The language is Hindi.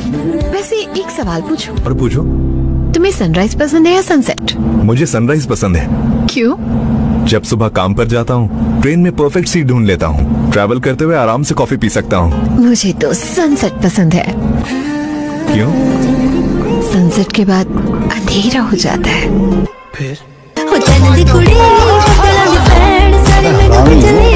वैसे एक सवाल पूछूं? और पूछो। तुम्हें सनराइज पसंद है या सनसेट? मुझे सनराइज पसंद है। क्यों? जब सुबह काम पर जाता हूँ, ट्रेन में परफेक्ट सीट ढूंढ लेता हूँ। ट्रैवल करते हुए आराम से कॉफी पी सकता हूँ। मुझे तो सनसेट पसंद है। क्यों? सनसेट के बाद अंधेरा हो जाता है। फिर